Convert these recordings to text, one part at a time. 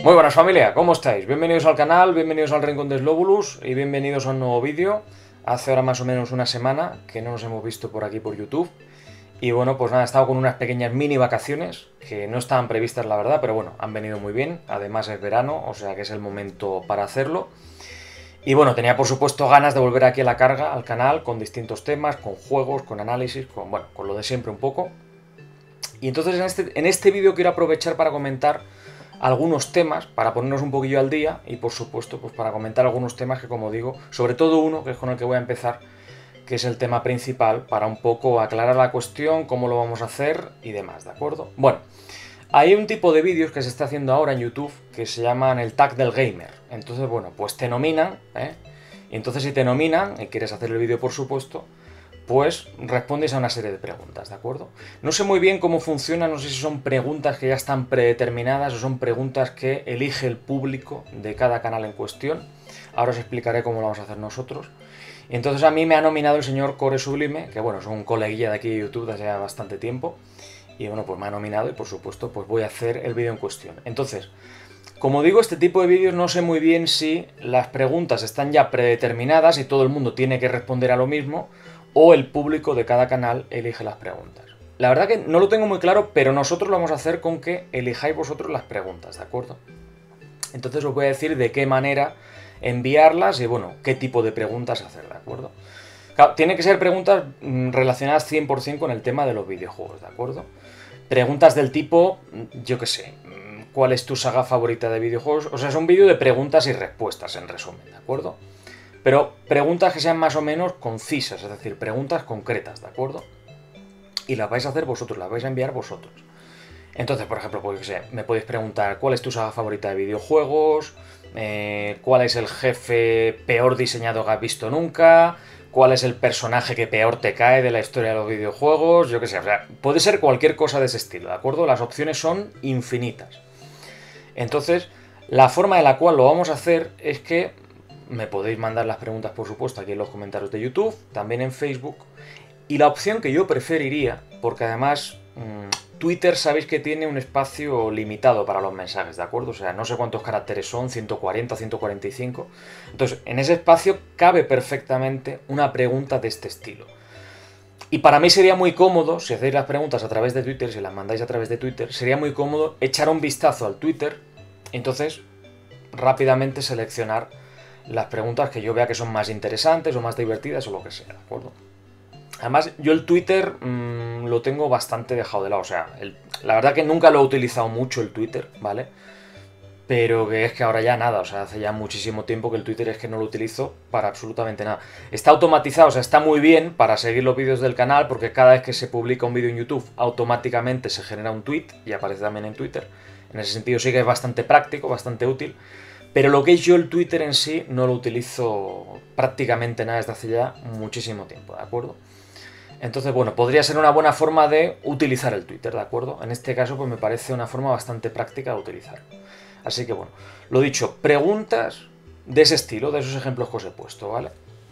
Muy buenas familia, ¿cómo estáis? Bienvenidos al canal, bienvenidos al Rincón de Slobulus y bienvenidos a un nuevo vídeo. Hace ahora más o menos una semana que no nos hemos visto por aquí por YouTube. Y bueno, pues nada, he estado con unas pequeñas mini vacaciones que no estaban previstas la verdad, pero bueno, han venido muy bien. Además es verano, o sea que es el momento para hacerlo. Y bueno, tenía por supuesto ganas de volver aquí a la carga, al canal, con distintos temas, con juegos, con análisis, con lo de siempre un poco. Y entonces en este vídeo quiero aprovechar para comentar algunos temas, para ponernos un poquillo al día y por supuesto pues para comentar algunos temas que, como digo, sobre todo uno, que es con el que voy a empezar, que es el tema principal, para un poco aclarar la cuestión, cómo lo vamos a hacer y demás, ¿de acuerdo? Bueno, hay un tipo de vídeos que se está haciendo ahora en YouTube que se llaman el tag del gamer. Entonces, bueno, pues te nominan, y entonces si te nominan y quieres hacer el vídeo, por supuesto, pues respondes a una serie de preguntas, ¿de acuerdo? No sé muy bien cómo funciona, no sé si son preguntas que ya están predeterminadas o son preguntas que elige el público de cada canal en cuestión. Ahora os explicaré cómo lo vamos a hacer nosotros. Y entonces a mí me ha nominado el señor Core Sublime, que bueno, es un coleguilla de aquí de YouTube desde hace bastante tiempo. Y bueno, pues me ha nominado y por supuesto pues voy a hacer el vídeo en cuestión. Entonces, como digo, este tipo de vídeos no sé muy bien si las preguntas están ya predeterminadas y todo el mundo tiene que responder a lo mismo, o el público de cada canal elige las preguntas. La verdad que no lo tengo muy claro, pero nosotros lo vamos a hacer con que elijáis vosotros las preguntas, ¿de acuerdo? Entonces os voy a decir de qué manera enviarlas y bueno, qué tipo de preguntas hacer, ¿de acuerdo? Claro, tiene que ser preguntas relacionadas 100% con el tema de los videojuegos, ¿de acuerdo? Preguntas del tipo, yo qué sé, ¿cuál es tu saga favorita de videojuegos? O sea, es un vídeo de preguntas y respuestas, en resumen, ¿de acuerdo? Pero preguntas que sean más o menos concisas, es decir, preguntas concretas, ¿de acuerdo? Y las vais a hacer vosotros, las vais a enviar vosotros. Entonces, por ejemplo, pues, me podéis preguntar cuál es tu saga favorita de videojuegos, cuál es el jefe peor diseñado que has visto nunca, cuál es el personaje que peor te cae de la historia de los videojuegos, yo qué sé, o sea, puede ser cualquier cosa de ese estilo, ¿de acuerdo? Las opciones son infinitas. Entonces, la forma de la cual lo vamos a hacer es que me podéis mandar las preguntas, por supuesto, aquí en los comentarios de YouTube, también en Facebook. Y la opción que yo preferiría, porque además Twitter sabéis que tiene un espacio limitado para los mensajes, ¿de acuerdo? O sea, no sé cuántos caracteres son, 140, 145. Entonces, en ese espacio cabe perfectamente una pregunta de este estilo. Y para mí sería muy cómodo, si hacéis las preguntas a través de Twitter, si las mandáis a través de Twitter, sería muy cómodo echar un vistazo al Twitter, entonces rápidamente seleccionar las preguntas que yo vea que son más interesantes o más divertidas o lo que sea, ¿de acuerdo? Además, yo el Twitter lo tengo bastante dejado de lado, o sea, la verdad que nunca lo he utilizado mucho el Twitter, ¿vale? Pero que es que ahora ya nada, o sea, hace ya muchísimo tiempo que el Twitter es que no lo utilizo para absolutamente nada. Está automatizado, o sea, está muy bien para seguir los vídeos del canal porque cada vez que se publica un vídeo en YouTube automáticamente se genera un tweet y aparece también en Twitter. En ese sentido sí que es bastante práctico, bastante útil. Pero lo que es yo el Twitter en sí no lo utilizo prácticamente nada desde hace ya muchísimo tiempo, ¿de acuerdo? Entonces, bueno, podría ser una buena forma de utilizar el Twitter, ¿de acuerdo? En este caso, pues me parece una forma bastante práctica de utilizarlo. Así que, bueno, lo dicho, preguntas de ese estilo, de esos ejemplos que os he puesto, ¿vale?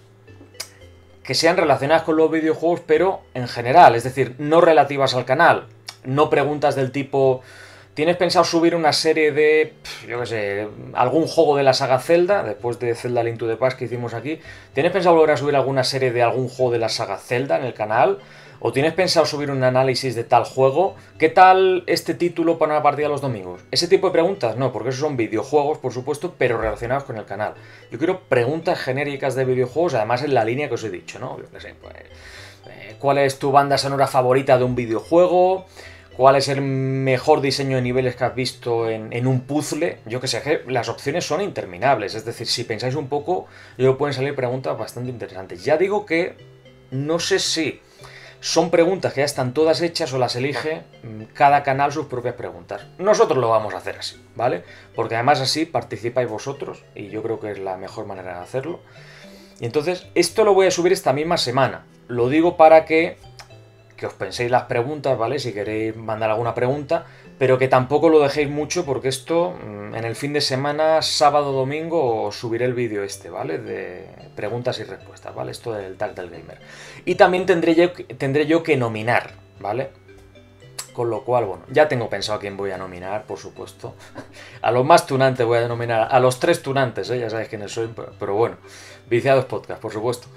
Que sean relacionadas con los videojuegos, pero en general, es decir, no relativas al canal. No preguntas del tipo, ¿tienes pensado subir una serie de, yo qué sé, algún juego de la saga Zelda, después de Zelda Link to the Past que hicimos aquí? ¿Tienes pensado volver a subir alguna serie de algún juego de la saga Zelda en el canal? ¿O tienes pensado subir un análisis de tal juego? ¿Qué tal este título para una partida los domingos? Ese tipo de preguntas, no, porque esos son videojuegos, por supuesto, pero relacionados con el canal. Yo quiero preguntas genéricas de videojuegos, además en la línea que os he dicho, ¿no? Yo qué sé, pues, ¿cuál es tu banda sonora favorita de un videojuego? ¿Cuál es el mejor diseño de niveles que has visto en un puzzle? Yo que sé, que las opciones son interminables. Es decir, si pensáis un poco, yo pueden salir preguntas bastante interesantes. Ya digo que no sé si son preguntas que ya están todas hechas o las elige cada canal sus propias preguntas. Nosotros lo vamos a hacer así, ¿vale? Porque además así participáis vosotros y yo creo que es la mejor manera de hacerlo. Y entonces, esto lo voy a subir esta misma semana. Lo digo para que os penséis las preguntas, ¿vale? Si queréis mandar alguna pregunta, pero que tampoco lo dejéis mucho porque esto en el fin de semana, sábado, domingo, os subiré el vídeo este, ¿vale? De preguntas y respuestas, ¿vale? Esto del tag del gamer. Y también tendré yo que nominar, ¿vale? Con lo cual, bueno, ya tengo pensado a quién voy a nominar, por supuesto. A los más tunantes voy a nominar, a los 3 tunantes, ya sabéis quiénes soy, pero bueno, Viciados Podcast, por supuesto.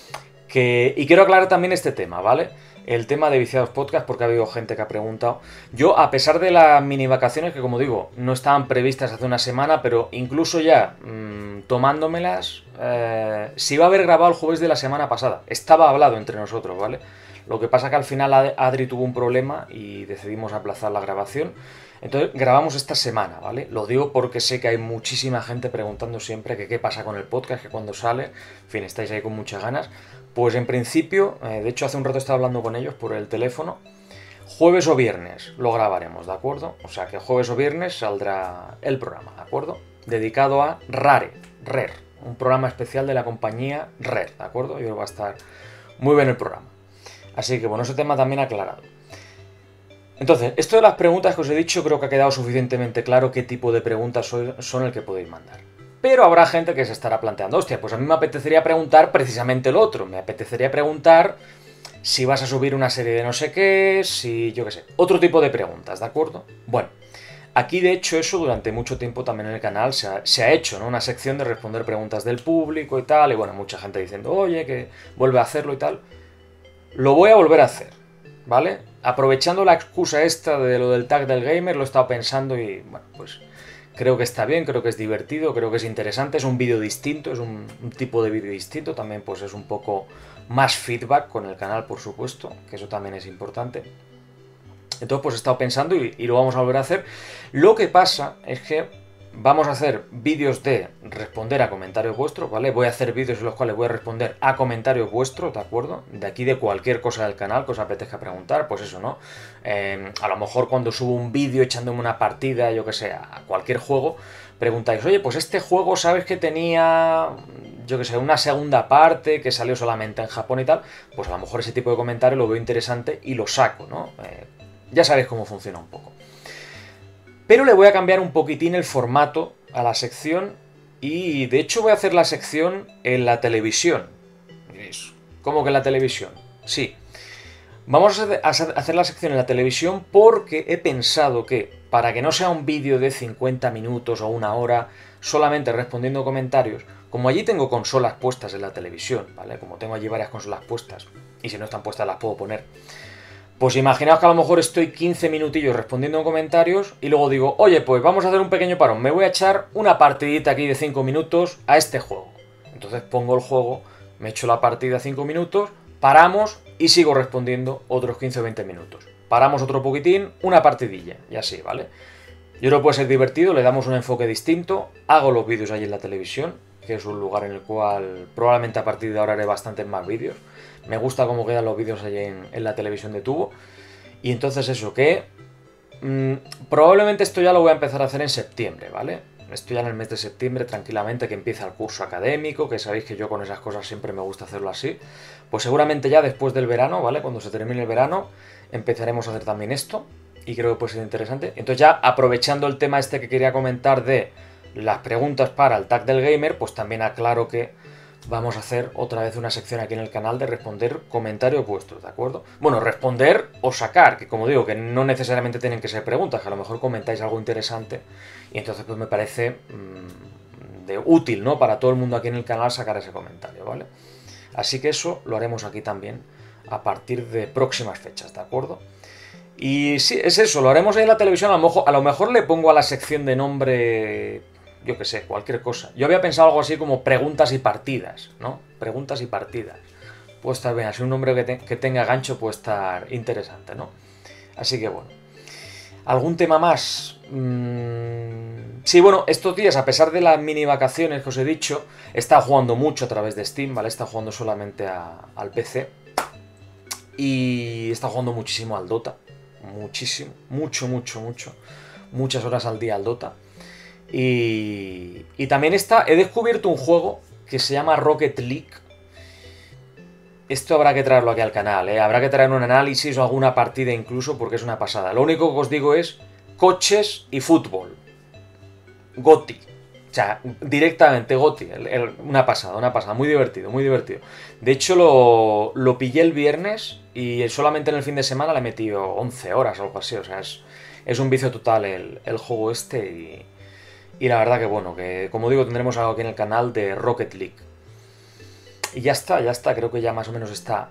Y quiero aclarar también este tema, ¿vale? El tema de Viciados Podcast, porque ha habido gente que ha preguntado. Yo, a pesar de las mini vacaciones, que como digo, no estaban previstas hace una semana, pero incluso ya tomándomelas, se iba a haber grabado el jueves de la semana pasada. Estaba hablado entre nosotros, ¿vale? Lo que pasa que al final Adri tuvo un problema y decidimos aplazar la grabación. Entonces grabamos esta semana, ¿vale? Lo digo porque sé que hay muchísima gente preguntando siempre que qué pasa con el podcast, que cuando sale, en fin, estáis ahí con muchas ganas. Pues en principio, de hecho hace un rato estaba hablando con ellos por el teléfono, jueves o viernes lo grabaremos, ¿de acuerdo? O sea que jueves o viernes saldrá el programa, ¿de acuerdo? Dedicado a Rare, un programa especial de la compañía Rare, ¿de acuerdo? Yo creo que va a estar muy bien el programa. Así que bueno, ese tema también aclarado. Entonces, esto de las preguntas que os he dicho, creo que ha quedado suficientemente claro qué tipo de preguntas son el que podéis mandar. Pero habrá gente que se estará planteando, hostia, pues a mí me apetecería preguntar precisamente lo otro. Me apetecería preguntar si vas a subir una serie de no sé qué, si yo qué sé. Otro tipo de preguntas, ¿de acuerdo? Bueno, aquí de hecho eso durante mucho tiempo también en el canal se ha hecho, ¿no? Una sección de responder preguntas del público y tal. Y bueno, mucha gente diciendo, oye, que vuelve a hacerlo y tal. Lo voy a volver a hacer, ¿vale? Aprovechando la excusa esta de lo del tag del gamer, lo he estado pensando y, bueno, pues creo que está bien, creo que es divertido, creo que es interesante, es un vídeo distinto, es un tipo de vídeo distinto, también pues es un poco más feedback con el canal, por supuesto, que eso también es importante. Entonces pues he estado pensando y lo vamos a volver a hacer. Lo que pasa es que vamos a hacer vídeos de responder a comentarios vuestros, ¿vale? Voy a hacer vídeos en los cuales voy a responder a comentarios vuestros, ¿de acuerdo? De aquí de cualquier cosa del canal que os apetezca preguntar, pues eso, ¿no? A lo mejor cuando subo un vídeo echándome una partida, yo que sé, a cualquier juego, preguntáis, oye, pues este juego, ¿sabes que tenía, yo que sé, una segunda parte que salió solamente en Japón y tal? Pues a lo mejor ese tipo de comentario lo veo interesante y lo saco, ¿no? Ya sabéis cómo funciona un poco. Pero le voy a cambiar un poquitín el formato a la sección y de hecho voy a hacer la sección en la televisión. ¿Cómo que en la televisión? Sí. Vamos a hacer la sección en la televisión porque he pensado que para que no sea un vídeo de 50 minutos o una hora solamente respondiendo comentarios, como allí tengo consolas puestas en la televisión, ¿vale? Como tengo allí varias consolas puestas y si no están puestas las puedo poner. Pues imaginaos que a lo mejor estoy 15 minutillos respondiendo comentarios y luego digo, oye, pues vamos a hacer un pequeño parón, me voy a echar una partidita aquí de 5 minutos a este juego. Entonces pongo el juego, me echo la partida 5 minutos, paramos y sigo respondiendo otros 15 o 20 minutos. Paramos otro poquitín, una partidilla y así, ¿vale? Yo creo que puede ser divertido, le damos un enfoque distinto, hago los vídeos allí en la televisión, que es un lugar en el cual probablemente a partir de ahora haré bastantes más vídeos. Me gusta cómo quedan los vídeos allí en la televisión de tubo. Y entonces eso, que probablemente esto ya lo voy a empezar a hacer en septiembre, ¿vale? Esto ya en el mes de septiembre, tranquilamente, que empieza el curso académico, que sabéis que yo con esas cosas siempre me gusta hacerlo así. Pues seguramente ya después del verano, ¿vale? Cuando se termine el verano, empezaremos a hacer también esto. Y creo que puede ser interesante. Entonces ya aprovechando el tema este que quería comentar de las preguntas para el tag del gamer, pues también aclaro que vamos a hacer otra vez una sección aquí en el canal de responder comentarios vuestros, ¿de acuerdo? Bueno, responder o sacar, que como digo, que no necesariamente tienen que ser preguntas, que a lo mejor comentáis algo interesante y entonces pues me parece de útil, ¿no? Para todo el mundo aquí en el canal sacar ese comentario, ¿vale? Así que eso lo haremos aquí también a partir de próximas fechas, ¿de acuerdo? Y sí, es eso, lo haremos ahí en la televisión, a lo mejor le pongo a la sección de nombre, yo que sé, cualquier cosa. Yo había pensado algo así como preguntas y partidas, ¿no? Preguntas y partidas. Puede estar bien, así un nombre que tenga gancho puede estar interesante, ¿no? Así que bueno. ¿Algún tema más? Sí, bueno, estos días, a pesar de las mini vacaciones que os he dicho, he estado jugando mucho a través de Steam, ¿vale? He estado jugando solamente al PC. Y he estado jugando muchísimo al Dota. Muchísimo, mucho. Muchas horas al día al Dota. Y también he descubierto un juego que se llama Rocket League. Esto habrá que traerlo aquí al canal, ¿eh? Habrá que traer un análisis o alguna partida incluso porque es una pasada. Lo único que os digo es coches y fútbol. GOTY. sea, directamente GOTY, una pasada, muy divertido, muy divertido. De hecho, lo pillé el viernes y solamente en el fin de semana le he metido 11 horas o algo así, o sea, es un vicio total el juego este y la verdad que bueno, que como digo, tendremos algo aquí en el canal de Rocket League. Y ya está, creo que ya más o menos está.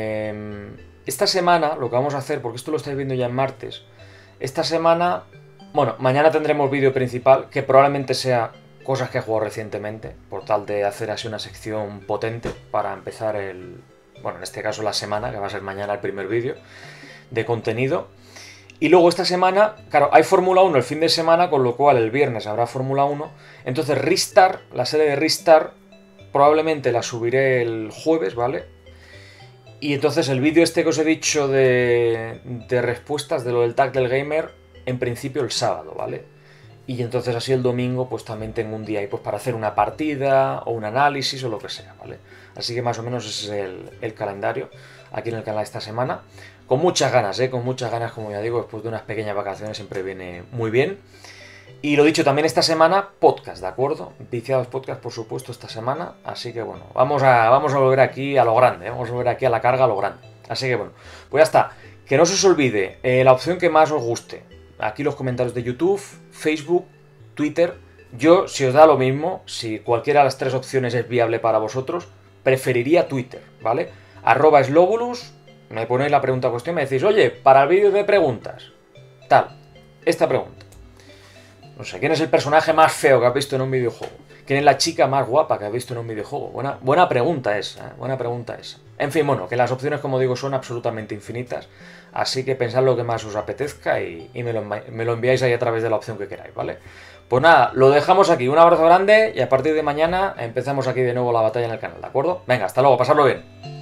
Esta semana lo que vamos a hacer, porque esto lo estáis viendo ya en martes, esta semana, bueno, mañana tendremos vídeo principal, que probablemente sea cosas que he jugado recientemente, por tal de hacer así una sección potente para empezar bueno, en este caso la semana, que va a ser mañana el primer vídeo de contenido. Y luego esta semana, claro, hay Fórmula 1 el fin de semana, con lo cual el viernes habrá Fórmula 1. Entonces Restart, la serie de Restart, probablemente la subiré el jueves, ¿vale? Y entonces el vídeo este que os he dicho de respuestas de lo del tag del gamer, en principio el sábado, ¿vale? Y entonces así el domingo pues también tengo un día ahí pues para hacer una partida o un análisis o lo que sea, ¿vale? Así que más o menos ese es el calendario aquí en el canal esta semana. Con muchas ganas, con muchas ganas, como ya digo, después de unas pequeñas vacaciones siempre viene muy bien. Y lo dicho, también esta semana, podcast, ¿de acuerdo? Viciados podcast, por supuesto, esta semana. Así que bueno, vamos a volver aquí a lo grande, vamos a volver aquí a la carga a lo grande. Así que bueno, pues ya está. Que no se os olvide la opción que más os guste. Aquí los comentarios de YouTube, Facebook, Twitter. Yo, si os da lo mismo, si cualquiera de las tres opciones es viable para vosotros, preferiría Twitter, ¿vale? @Slobulus, me ponéis la pregunta cuestión, me decís, oye, para el vídeo de preguntas, tal, esta pregunta. No sé, ¿quién es el personaje más feo que has visto en un videojuego? ¿Quién es la chica más guapa que has visto en un videojuego? Buena pregunta esa, buena pregunta esa. En fin, bueno, que las opciones, como digo, son absolutamente infinitas. Así que pensad lo que más os apetezca y me lo enviáis ahí a través de la opción que queráis, ¿vale? Pues nada, lo dejamos aquí. Un abrazo grande y a partir de mañana empezamos aquí de nuevo la batalla en el canal, ¿de acuerdo? Venga, hasta luego, pasadlo bien.